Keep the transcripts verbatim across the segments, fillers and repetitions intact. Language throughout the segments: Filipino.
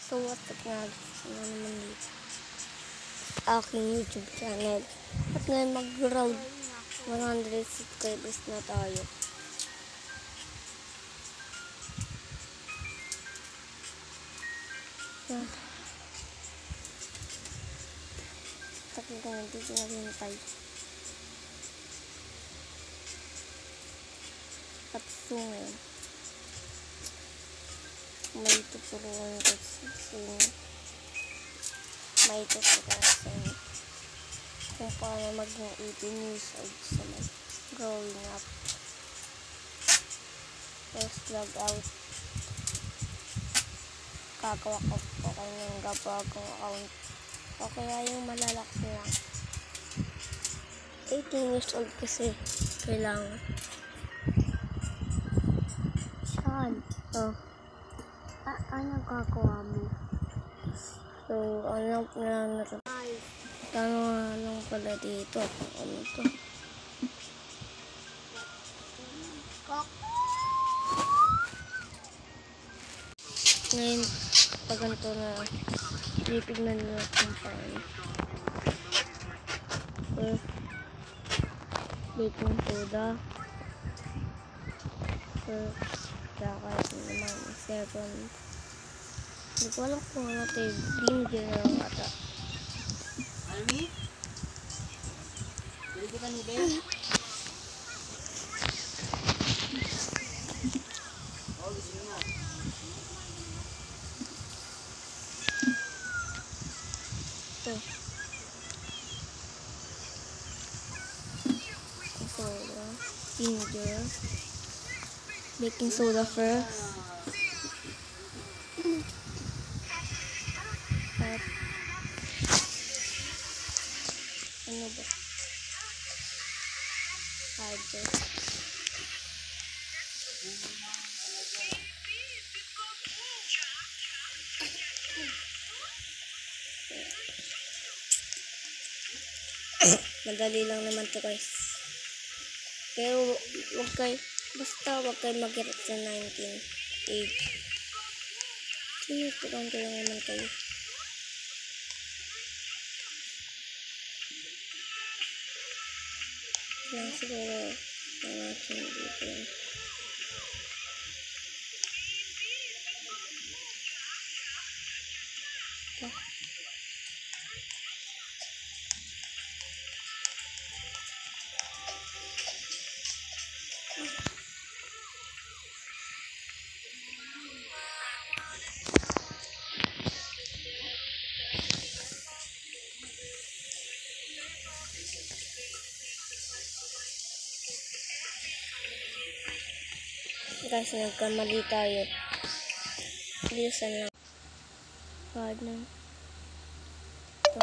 So what up nga, ano naman dito aking YouTube channel. At ngayon mag-round one hundred subscribers na tayo. Ah. Takot na dito na rin tayo. Tapos ngayon may tuturuan ko sa inyo. May tuturuan sa inyo kung paano maging eighteen years old sa mga growing up. First log out. Kagawa ko po kayo ng gabagong account. O kaya yung malalaki lang. eighteen years old kasi kailangan. Saan? Oh. Ah, ano gagawa mo? So, ano na natin? Tano nga lang pala dito. Ano to? Ngayon, pag ganito na, titignan nyo kung paano. First, baking soda. First, saka naman, second. Hindi ko alam kung ano ito, ginger lang ata. Almi? Bili kita ni Ben? Oh, gusto na. Ito. Soda. Ginger. Baking soda first. At ano ba? Harder. Madali lang naman to guys. Pero wag kayo, basta wag kayo mag-get sa nineteen age. Sinutukan ko lang naman kayo. Lang siguro natin dito yun. Ito. Guys, nagkamali tayo. Bilisan lang. Hard na. Ito.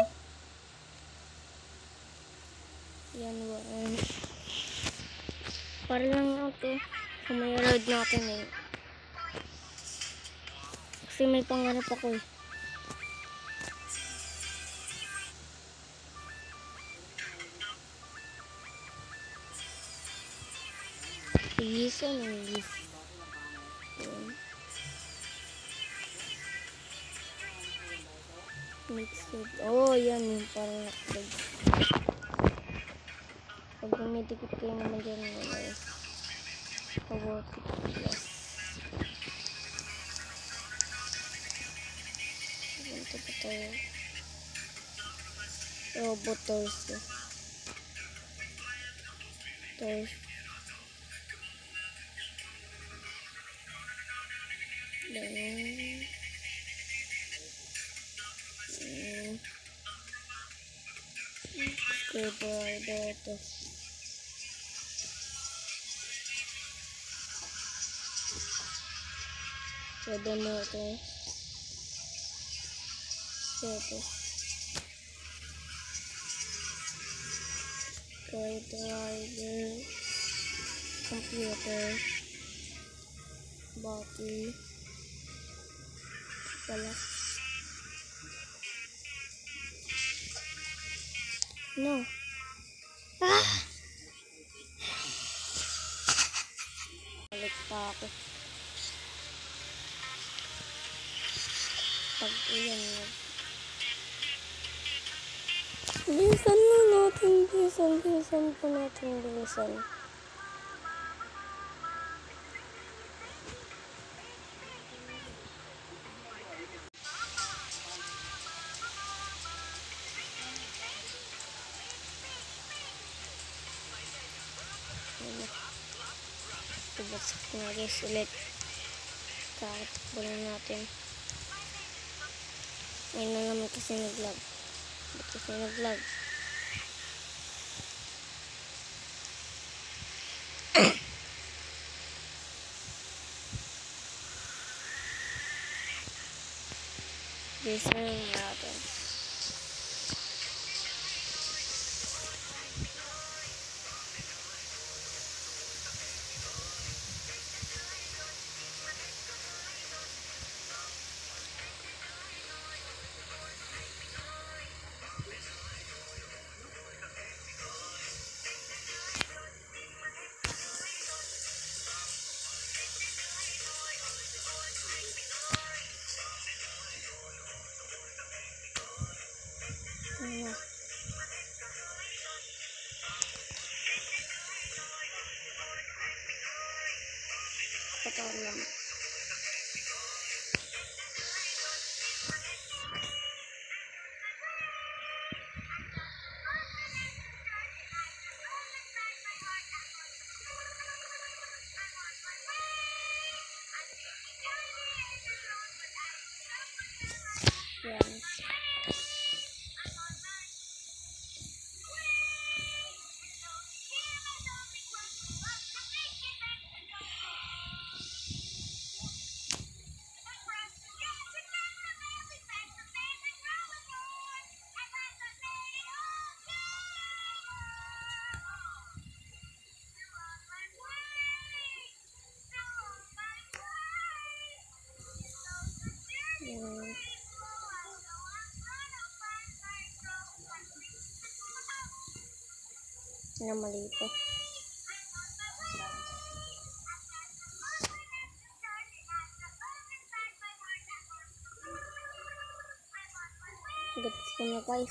Yan, one. Para lang ito. Kung may road natin eh. Kasi may pangarap ako eh. Igisa na igisa. Mix it. Oh, yan yung parang nakapag. Pag dumidikit kayo naman dyan nila eh. Power plus. Ito pa tayo. Robot torso. Torso. Then, um, screwdriver ito. Pwede mo ito. Ito. Screwdriver. Computer. Battery. Pala. No. Ah! Balik pa ako. pag iyan na. Bilisan na natin, bilisan, bilisan po natin, bilisan. Ibagsak na guys ulit. Kakatakbo na natin. Ngayon na naman kasi nag-lag. Ba't kasi nag-lag? Bilisan na natin. Ano? Patawa lang. Yan. Yan. Na mali po. Gets ko na guys.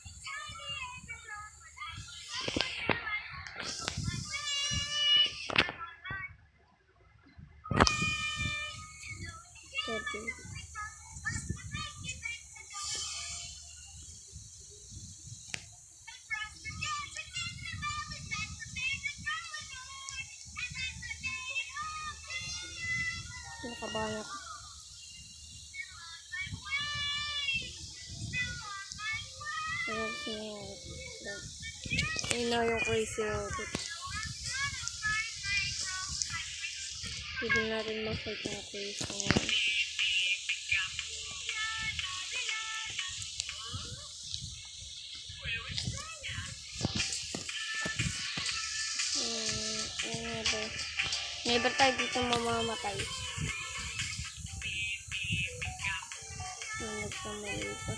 Jadi. Nakabanyak. Ayan siya. Ayun na yung crazy robot. Hindi natin ma-fight ng crazy ngayon. Hmm, ano ba? Never tayo dito mamamatay. Ano pa mali ito?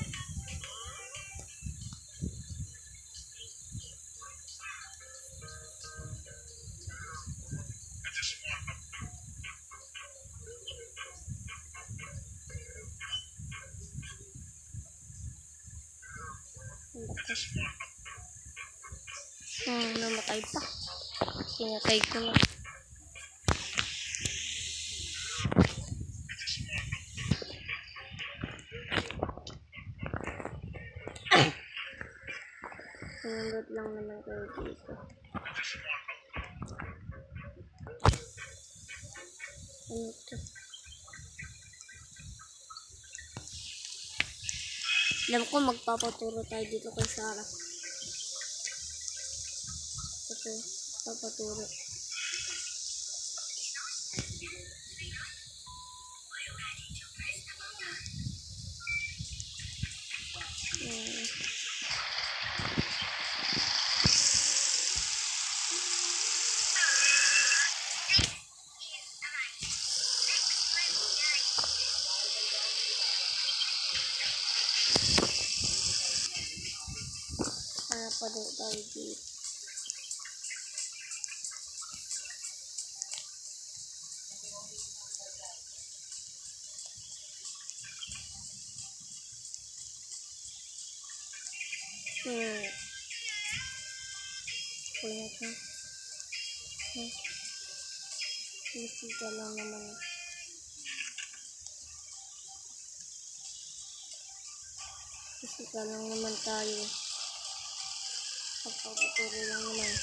Hmm, namatay pa. Pinatay ko na. Sinundot lang naman kayo dito. Ano ito? Alam ko magpapaturo tayo dito kay Sarah. Ito, papaturo. Hmm. Para pa daw tayo dito. Hmm. Kulit na. Hmm. Bisita lang naman. Bisita lang naman tayo. Pagpapaturo lang naman.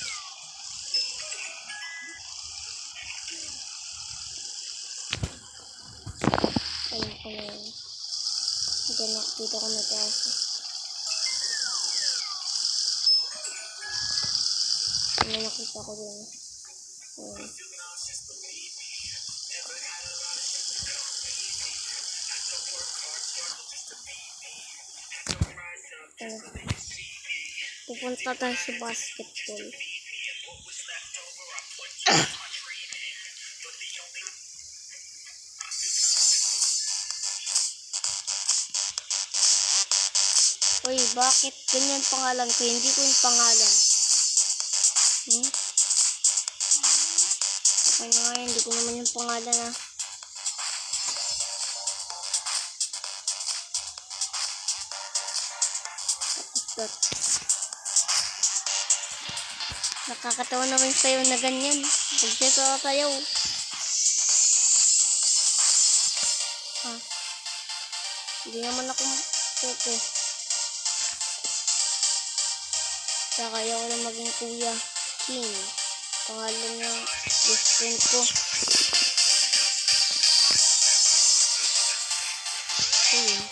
Alam ko na yun. Dito na, dito ko na taas. Ano nakita ko din. Ayan. Ayan. Pupunta tayo sa basketball. Uy, bakit ganyan pangalan ko? Hindi ko yung pangalan. Hmm? Okay na nga, hindi ko naman yung pangalan ah. Tapos nakakatawa naman sa'yo na ganyan. Huwag siya sasayaw. Ha? Hindi naman ako pwede. Saka ayaw ko na maging kuya. King. Pangalan ng best friend ko. Ayun.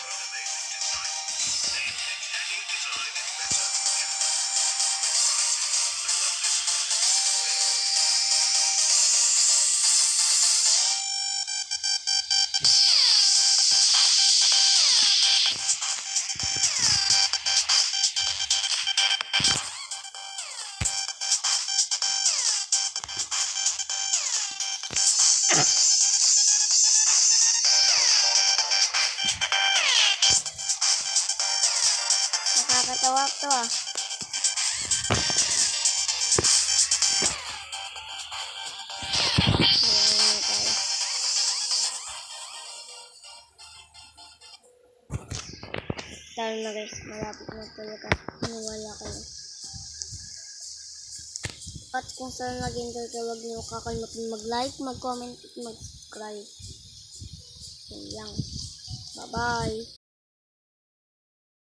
Nakakatawa to ah. Ayan na tayo. Talo na guys, malapit na talaga. Maniwala kayo. At kung saan nag-enjoy kayo, huwag niyo kakalimutan mag-like, mag-comment, at mag-subscribe. Yan lang. Bye-bye.